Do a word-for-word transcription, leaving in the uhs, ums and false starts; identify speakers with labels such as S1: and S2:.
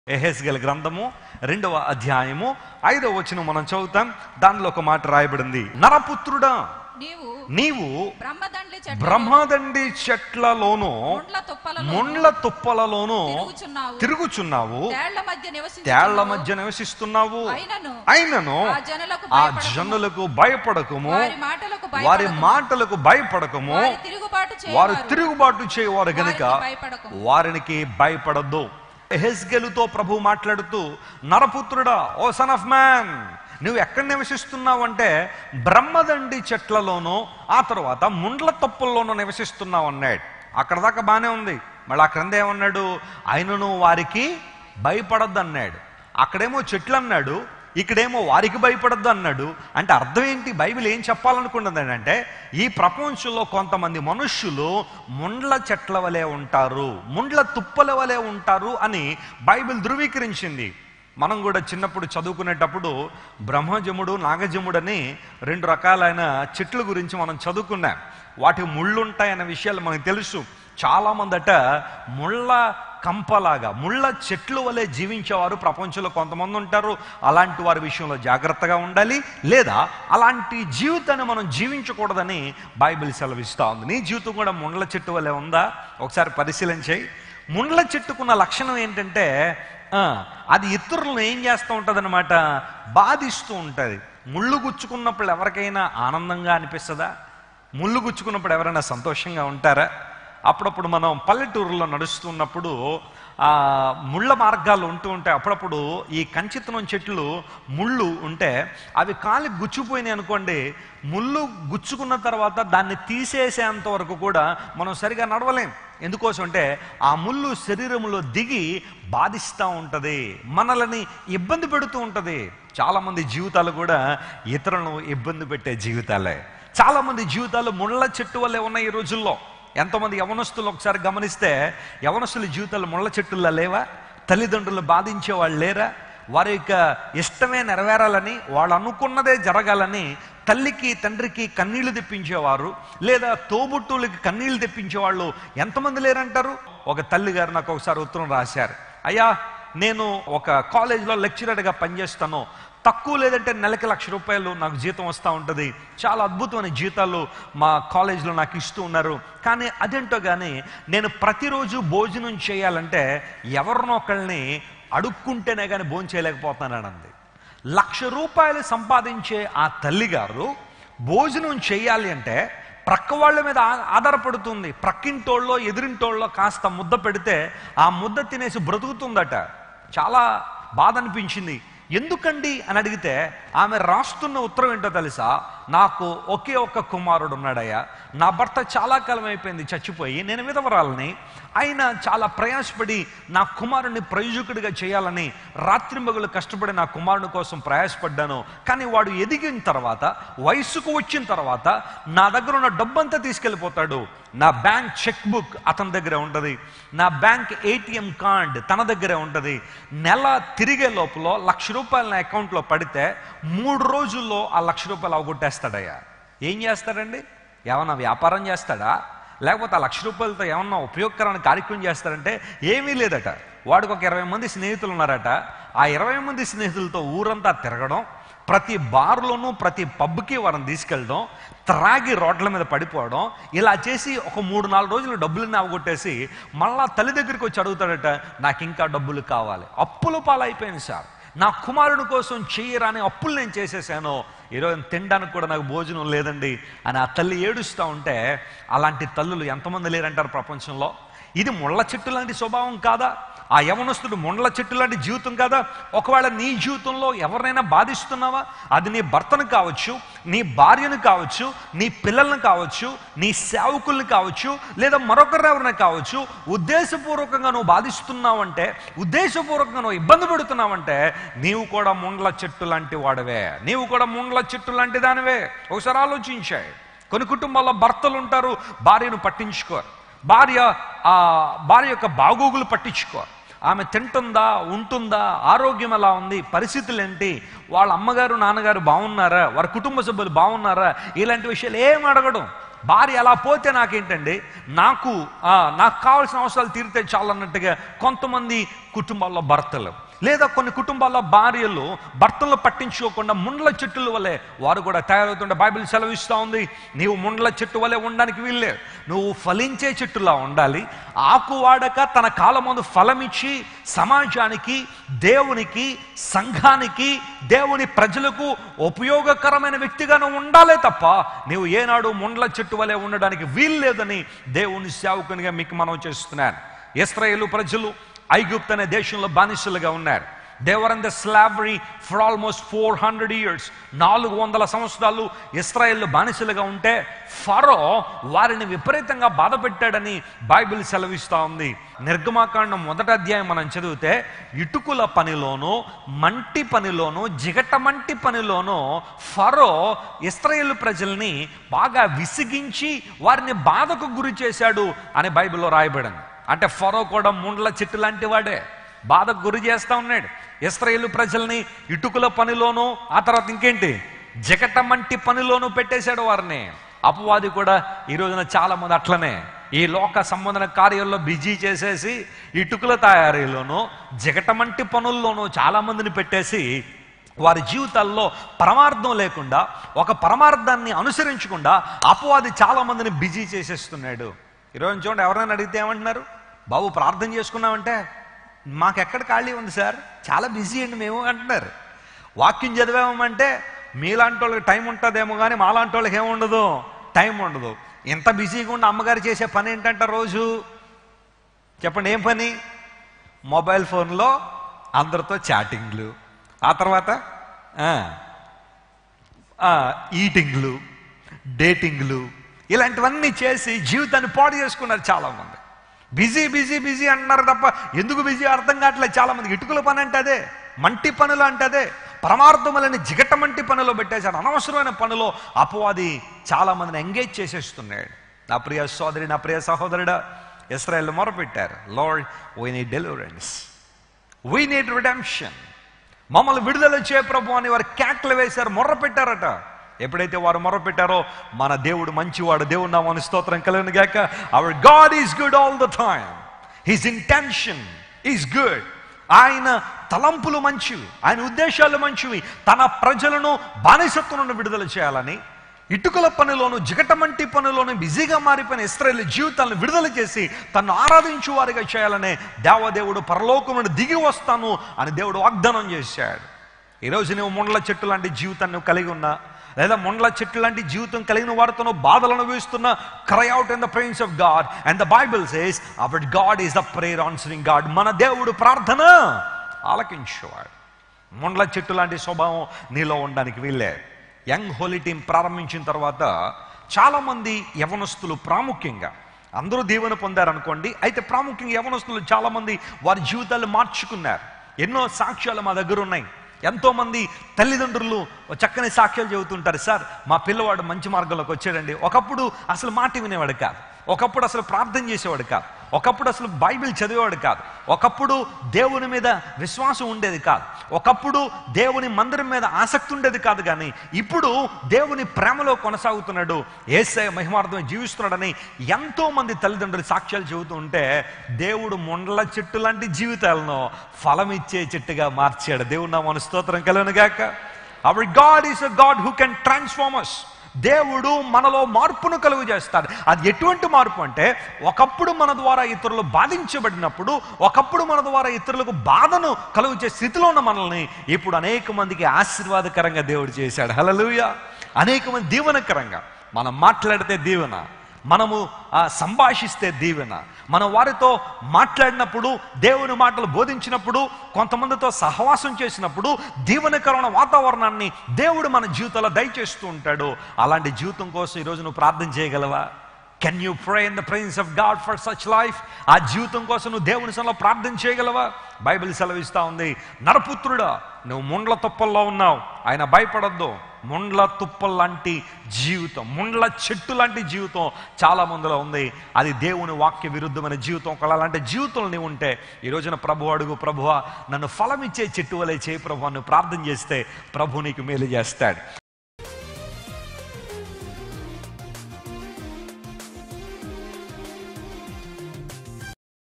S1: యెహెజ్కేలు గ్రంథము రెండవ అధ్యాయము ఐదవ వచనం మనం చదువుతాం. దానిలో ఒక మాట రాయబడింది, నరపుత్రుడా నీవు బ్రహ్మదండి చెట్లలోను ముండ్ల తుప్పలలోను తిరుగుచున్నావు, తేళ్ల మధ్య నివసిస్తున్నావు. అయినను ఆ జనులకు భయపడకము, వారి మాటలకు భయపడకము, వారు తిరుగుబాటు చేయవారు గనుక వారికి భయపడద్దు. యెహెజ్కేలుతో ప్రభు మాట్లాడుతూ, నరపుత్రుడా, ఓ సన్ ఆఫ్ మ్యాన్, నువ్వు ఎక్కడ నివసిస్తున్నావు అంటే బ్రహ్మదండి చెట్లలోనూ ఆ తర్వాత ముండ్ల తప్పుల్లోనూ నివసిస్తున్నావు అన్నాడు. అక్కడ దాకా బాగానే ఉంది. మళ్ళీ ఆ క్రింద ఏమన్నాడు, ఆయనను వారికి భయపడద్దు అన్నాడు. అక్కడేమో చెట్లు అన్నాడు, ఇక్కడేమో వారికి భయపడద్దు అన్నాడు. అంటే అర్థం ఏంటి? బైబిల్ ఏం చెప్పాలనుకున్నది అంటే, ఈ ప్రపంచంలో కొంతమంది మనుష్యులు ముండ్ల చెట్ల వలె ఉంటారు, ముండ్ల తుప్పల వలె ఉంటారు అని బైబిల్ ధృవీకరించింది. మనం కూడా చిన్నప్పుడు చదువుకునేటప్పుడు బ్రహ్మజముడు, నాగజముడు అని రెండు రకాలైన చెట్ల గురించి మనం చదువుకున్నాం. వాటికి ముళ్ళు ఉంటాయన్న విషయాలు మనకు తెలుసు. చాలామంది అట ముళ్ళ కంపలాగా, ముళ్ళ చెట్లు వలె జీవించేవారు ప్రపంచంలో కొంతమంది ఉంటారు. అలాంటి వారి విషయంలో జాగ్రత్తగా ఉండాలి, లేదా అలాంటి జీవితాన్ని మనం జీవించకూడదని బైబిల్ సెలవిస్తూ ఉంది. నీ జీవితం కూడా ముండ్ల చెట్టు వలె ఉందా? ఒకసారి పరిశీలన చేయి. ముండ్ల చెట్టుకున్న లక్షణం ఏంటంటే, అది ఇతరులను ఏం చేస్తూ ఉంటుంది అనమాట, బాధిస్తూ ఉంటుంది. ముళ్ళు గుచ్చుకున్నప్పుడు ఎవరికైనా ఆనందంగా అనిపిస్తుందా? ముళ్ళు గుచ్చుకున్నప్పుడు ఎవరైనా సంతోషంగా ఉంటారా? అప్పుడప్పుడు మనం పల్లెటూరులో నడుస్తున్నప్పుడు ఆ ముళ్ళ మార్గాలు ఉంటూ ఉంటాయి. అప్పుడప్పుడు ఈ కంచితనం చెట్లు ముళ్ళు ఉంటే అవి కాలికి గుచ్చిపోయినాయి అనుకోండి, ముళ్ళు గుచ్చుకున్న తర్వాత దాన్ని తీసేసేంత వరకు కూడా మనం సరిగా నడవలేం. ఎందుకోసం అంటే ఆ ముళ్ళు శరీరంలో దిగి బాధిస్తూ ఉంటుంది, మనల్ని ఇబ్బంది పెడుతూ ఉంటుంది. చాలామంది జీవితాలు కూడా ఇతరులను ఇబ్బంది పెట్టే జీవితాలే. చాలామంది జీవితాలు ముళ్ళ చెట్టు వల్లే ఉన్నాయి ఈ రోజుల్లో. ఎంతోమంది యవనస్తులు ఒకసారి గమనిస్తే, యవనస్తుల జీవితాలు ముళ్ళ చెట్టుల్లో లేవా? తల్లిదండ్రులు బాధించే వాళ్ళు లేరా? వారి యొక్క ఇష్టమే నెరవేరాలని, వాళ్ళు అనుకున్నదే జరగాలని తల్లికి తండ్రికి కన్నీళ్లు తెప్పించేవారు, లేదా తోబుట్టువులకి కన్నీళ్లు తెప్పించేవాళ్ళు ఎంతమంది లేరంటారు? ఒక తల్లి గారు నాకు ఒకసారి ఉత్తరం రాశారు, అయ్యా నేను ఒక కాలేజీలో లెక్చరర్గా పనిచేస్తాను, తక్కువ లేదంటే నెలకి లక్ష రూపాయలు నాకు జీతం వస్తూ ఉంటుంది, చాలా అద్భుతమైన జీతాలు మా కాలేజీలో నాకు ఇస్తూ ఉన్నారు. కానీ అదేంటో కానీ నేను ప్రతిరోజు భోజనం చేయాలంటే ఎవరినో ఒకళ్ళని అడుక్కుంటేనే కానీ భోజనం చేయలేకపోతున్నానండి. లక్ష రూపాయలు సంపాదించే ఆ తల్లిగారు భోజనం చేయాలి అంటే ప్రక్క వాళ్ళ మీద ఆధారపడుతుంది. ప్రక్కింటోళ్ళో ఎదురింటోళ్ళో కాస్త ముద్ద పెడితే ఆ ముద్ద తినేసి బ్రతుకుతుందట. చాలా బాధ అనిపించింది. ఎందుకండి అని అడిగితే ఆమె రాస్తున్న ఉత్తరం ఏంటో తెలుసా? నాకు ఒకే ఒక్క కుమారుడు ఉన్నాడయ్యా, నా భర్త చాలా కాలం అయిపోయింది చచ్చిపోయి, నేను విధవరాలని, ఆయన చాలా ప్రయాసపడి నా కుమారుడిని ప్రయోజకుడిగా చేయాలని రాత్రింబగలు కష్టపడి నా కుమారుని కోసం ప్రయాసపడ్డాను. కానీ వాడు ఎదిగిన తర్వాత, వయసుకు వచ్చిన తర్వాత నా దగ్గర ఉన్న డబ్బంతా తీసుకెళ్ళిపోతాడు. నా బ్యాంక్ చెక్ బుక్ అతని దగ్గరే ఉంటుంది, నా బ్యాంక్ ఏటీఎం కార్డ్ తన దగ్గరే ఉంటుంది. నెల తిరిగే లోపల లక్ష రూపాయలు నా అకౌంట్లో పడితే మూడు రోజుల్లో ఆ లక్ష రూపాయలు అవగొట్టేస్తాడయ్యా. ఏం చేస్తాడండి? ఏమన్నా వ్యాపారం చేస్తాడా? లేకపోతే ఆ లక్ష రూపాయలతో ఏమన్నా ఉపయోగకరమైన కార్యక్రమం చేస్తాడంటే ఏమీ లేదట. వాడికి ఒక ఇరవై మంది స్నేహితులు ఉన్నారట. ఆ ఇరవై మంది స్నేహితులతో ఊరంతా తిరగడం, ప్రతి బార్లోనూ ప్రతి పబ్కి వారిని తీసుకెళ్ళడం, త్రాగి రోడ్ల మీద పడిపోవడం, ఇలా చేసి ఒక మూడు నాలుగు రోజులు డబ్బులన్నీ అవగొట్టేసి మళ్ళా తల్లి దగ్గరికి వచ్చి అడుగుతాడట, నాకు ఇంకా డబ్బులు కావాలి. అప్పుల పాలైపోయింది సార్, నా కుమారుడి కోసం చెయ్యరాని అప్పులు నేను చేసేసాను, ఈరోజు తినడానికి కూడా నాకు భోజనం లేదండి అని ఆ తల్లి ఏడుస్తూ ఉంటే, అలాంటి తల్లులు ఎంతమంది లేరంటారు ప్రపంచంలో? ఇది ముళ్ళ చెట్టు లాంటి స్వభావం కాదా? ఆ యవనస్తుడు ముండ్ల చెట్టు లాంటి జీవితం కాదా? ఒకవేళ నీ జీవితంలో ఎవరినైనా బాధిస్తున్నావా? అది నీ భర్తను కావచ్చు, నీ భార్యను కావచ్చు, నీ పిల్లలను కావచ్చు, నీ సేవకుల్ని కావచ్చు, లేదా మరొకరు ఎవరైనా కావచ్చు. ఉద్దేశపూర్వకంగా నువ్వు బాధిస్తున్నావంటే, ఉద్దేశపూర్వకంగా నువ్వు ఇబ్బంది పెడుతున్నావంటే నీవు కూడా ముండ్ల చెట్టు లాంటి వాడవే, నీవు కూడా ముండ్ల చెట్టు లాంటి దానివే. ఒకసారి ఆలోచించాయి. కొన్ని కుటుంబాల్లో భర్తలు ఉంటారు, భార్యను పట్టించుకోరు, భార్య ఆ భార్య యొక్క బాగోగులు పట్టించుకోరు. ఆమె తింటుందా, ఉంటుందా, ఆరోగ్యం ఎలా ఉంది, పరిస్థితులు ఏంటి, వాళ్ళ అమ్మగారు నాన్నగారు బాగున్నారా, వారి కుటుంబ సభ్యులు బాగున్నారా, ఇలాంటి విషయాలు ఏం అడగడం. భార్య అలా పోతే నాకేంటండి, నాకు నాకు కావాల్సిన అవసరాలు తీరితే చాలన్నట్టుగా కొంతమంది కుటుంబాల్లో భర్తలు, లేదా కొన్ని కుటుంబాల్లో భార్యలు భర్తలను పట్టించుకోకుండా ముండ్ల చెట్టుల వలె వారు కూడా తయారవుతుంటే బైబిల్ సెలవిస్తూ ఉంది, నీవు ముండ్ల చెట్టు వలె ఉండడానికి వీల్లేదు, నువ్వు ఫలించే చెట్టులా ఉండాలి. ఆకు వాడక తన కాలం ముందు ఫలమిచ్చి సమాజానికి, దేవునికి, సంఘానికి, దేవుని ప్రజలకు ఉపయోగకరమైన వ్యక్తిగా నువ్వు ఉండాలే తప్ప నీవు ఏనాడు ముండ్ల చెట్టు వలె ఉండడానికి వీల్లేదని దేవుని సేవకునిగా మీకు మనం చేస్తున్నాను. ఇశ్రాయేలు ప్రజలు ఐగుప్తు అనే దేశంలో బానిసలుగా ఉన్నారు. They were in the slavery for almost four hundred years నాలుగు వందల సంవత్సరాలు ఇశ్రాయేలు బానిసలుగా ఉంటే ఫరో వారిని విపరీతంగా బాధ పెట్టాడని బైబిల్ సెలవిస్తూ ఉంది. నిర్గమాకాండం మొదటి అధ్యాయం మనం చదివితే ఇటుకుల పనిలోనూ, మంటి పనిలోనూ, జిగట మంటి పనిలోనూ ఫరో ఇశ్రాయేలు ప్రజల్ని బాగా విసిగించి వారిని బాధకు గురి చేశాడు అని బైబిల్లో రాయబడింది. అంటే ఫరో కూడా ముండ్ల చెట్టు లాంటి వాడే, బాధకు గురి చేస్తూ ఉన్నాడు ఇశ్రాయేలు ప్రజల్ని. ఇటుకుల పనిలోనూ, ఆ తర్వాత ఇంకేంటి, జగట మంటి పనిలోనూ పెట్టేశాడు వారిని. అపవాది కూడా ఈ రోజున చాలా మంది అట్లనే ఈ లోక సంబంధన కార్యాల్లో బిజీ చేసేసి ఇటుకుల తయారీలోనూ, జగట మంటి పనుల్లోనూ చాలా మందిని పెట్టేసి వారి జీవితాల్లో పరమార్థం లేకుండా, ఒక పరమార్థాన్ని అనుసరించకుండా అపవాది చాలా మందిని బిజీ చేసేస్తున్నాడు. ఈరోజు చూడండి, ఎవరైనా అడిగితే ఏమంటున్నారు, బాబు ప్రార్థన చేసుకున్నామంటే మాకెక్కడ ఖాళీ ఉంది సార్, చాలా బిజీ అండి మేము అంటున్నారు. వాక్యం చదివామంటే మీలాంటి వాళ్ళకి టైం ఉంటుందేమో కానీ మాలాంటి వాళ్ళకి ఏముండదు, టైం ఉండదు. ఎంత బిజీగా ఉన్న అమ్మగారు చేసే పని ఏంటంటే రోజు చెప్పండి ఏం పని, మొబైల్ ఫోన్లో అందరితో చాటింగ్లు, ఆ తర్వాత ఈటింగ్లు, డేటింగ్లు, ఇలాంటివన్నీ చేసి జీవితాన్ని పాడు చేసుకున్నారు చాలామంది. బిజీ బిజీ బిజీ అంటున్నారు తప్ప ఎందుకు బిజీ అర్థం కావట్లేదు చాలామందికి. ఇటుకల పని అంటే అదే, మంటి పనులు అంటే అదే, పరమార్థములని జిగట మంటి పనిలో పెట్టేశాడు. అనవసరమైన పనిలో అపవాది చాలా మందిని ఎంగేజ్ చేసేస్తున్నాడు. నా ప్రియ సోదరి, నా ప్రియ సహోదరుడా, ఇశ్రాయేలు మొరపెట్టారు, Lord we need deliverance, we need redemption, మమ్మల్ని విడుదల చేయ ప్రభు అని వారు కేకలు వేశారు, మొర్ర పెట్టారట. ఎప్పుడైతే వారు మొరపెట్టారో మన దేవుడు మంచివాడు, దేవుడు నామమున స్తోత్రం కలుగును గాక. Our God is good all the time, his intention is good. ఆయన తలంపులు మంచివి, ఆయన ఉద్దేశాలు మంచివి. తన ప్రజలను బానిసత్వం నుండి విడుదల చేయాలని ఇటుకల పనిలోను, జిగటమంటి పనిలోను బిజీగా మారిపోయిన ఇశ్రాయేలు జీవితాలను విడుదల చేసి తను ఆరాధించు వారిగా చేయాలనే దేవదేవుడు పరలోకం నుండి దిగి వస్తాను అని దేవుడు వాగ్దానం చేశాడు. ఈరోజు నువ్వు ముండ్ల చెట్టు లాంటి జీవితాన్ని నువ్వు కలిగి ఉన్నా, లేదా ముండ్ల చెట్టు లాంటి జీవితం కలిగిన వారితో బాధలను అనుభవిస్తున్న, cry out in the presence of God. And the Bible says our God is the prayer answering God. మన దేవుడు ప్రార్థన ఆలకించేవాడు. ముండ్ల చెట్టు లాంటి స్వభావం నీలో ఉండడానికి వీళ్ళే. యంగ్ హోలీ టీం ప్రారంభించిన తర్వాత చాలామంది యవనస్తులు, ప్రాముఖ్యంగా అందరూ దీవెన పొందారనుకోండి, అయితే ప్రాముఖ్యంగా యవనస్తులు చాలామంది వారి జీవితాలు మార్చుకున్నారు. ఎన్నో సాక్ష్యాలు మా దగ్గర ఉన్నాయి. ఎంతోమంది తల్లిదండ్రులు చక్కని సాక్ష్యాలు చెబుతుంటారు, సార్ మా పిల్లవాడు మంచి మార్గంలోకి వచ్చాడండి. ఒకప్పుడు అసలు మాట వినేవాడు కాదు, ఒకప్పుడు అసలు ప్రార్థన చేసేవాడు కాదు, ఒకప్పుడు అసలు బైబిల్ చదివేవాడు కాదు, ఒకప్పుడు దేవుని మీద విశ్వాసం ఉండేది కాదు, ఒకప్పుడు దేవుని మందిరం మీద ఆసక్తి ఉండేది కాదు. కానీ ఇప్పుడు దేవుని ప్రేమలో కొనసాగుతున్నాడు, యేసయ్య మహిమార్థమే జీవిస్తున్నాడని ఎంతో మంది తల్లిదండ్రులు సాక్ష్యాలు చెబుతూ ఉంటే దేవుడు ముండ్ల చెట్టు లాంటి జీవితాలను ఫలమిచ్చే చెట్టుగా మార్చాడు. దేవుడు నామమున స్తోత్రం కలుగును గాక. Our God is a God who can transform us. దేవుడు మనలో మార్పును కలుగు చేస్తాడు. అది ఎటువంటి మార్పు అంటే, ఒకప్పుడు మన ద్వారా ఇతరులు బాధించబడినప్పుడు, ఒకప్పుడు మన ద్వారా ఇతరులకు బాధను కలుగు చేసే స్థితిలో ఉన్న మనల్ని ఇప్పుడు అనేక మందికి ఆశీర్వాదకరంగా దేవుడు చేశాడు. హల్లెలూయా. అనేక మంది దీవెనకరంగా, మనం మాట్లాడితే దీవెన, మనము సంభాషిస్తే దీవెన, మనం వారితో మాట్లాడినప్పుడు, దేవుని మాటలు బోధించినప్పుడు, కొంతమందితో సహవాసం చేసినప్పుడు దీవెనకరమైన వాతావరణాన్ని దేవుడు మన జీవితంలో దయచేస్తూ ఉంటాడు. అలాంటి జీవితం కోసం ఈరోజు నువ్వు ప్రార్థన చేయగలవా? Can you pray in the presence of God for such life? ఆ జీవితం కోసం నువ్వు దేవుని సన్నిధిలో ప్రార్థన చేయగలవా? బైబిల్ సెలవిస్తూ ఉంది, నరపుత్రుడా నువ్వు ముండ్ల తుప్పల్లో ఉన్నావు, ఆయన భయపడొద్దు. ముండ్ల తుప్పల్ లాంటి జీవితం, ముండ్ల చెట్టు లాంటి జీవితం చాలా మందిలో ఉంది. అది దేవుని వాక్య విరుద్ధమైన జీవితం. ఒకవేళ అలాంటి జీవితంలో నీవు ఉంటే ఈ రోజున ప్రభు అడుగు, ప్రభువా నన్ను ఫలమిచ్చే చెట్టు వలె చేయి ప్రభు, నువ్వు ప్రార్థన చేస్తే ప్రభు నీకు మేలు చేస్తాడు.